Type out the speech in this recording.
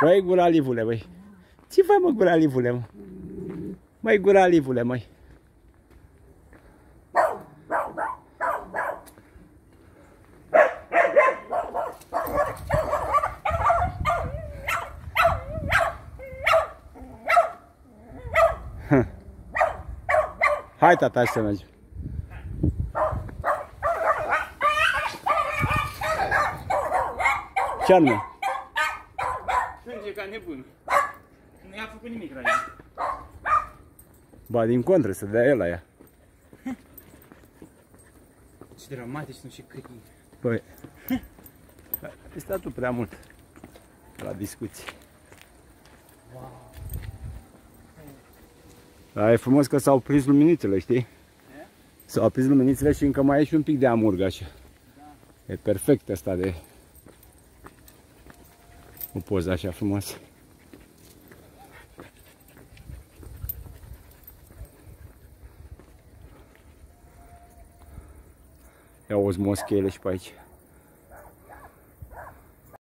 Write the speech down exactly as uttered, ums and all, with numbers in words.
Băi, guralivule, băi. Ce faci, mă, guralivule, mă? Măi, guralivule, măi. Hai, tata, hai să mergem. Ce-armă? Plânge ca nebun. Nu i-a făcut nimic la el. Ba, din contră, să dea el la ea. Ce dramatici sunt și câini. Păi, ai stat tu prea mult la discuții. Wow. Dar e frumos că s-au prins luminițele, știi? S-au prins luminițele și încă mai e și un pic de amurg așa. Da. E perfect asta de o poză așa frumoasă. Ia auzi moscheele și pe aici.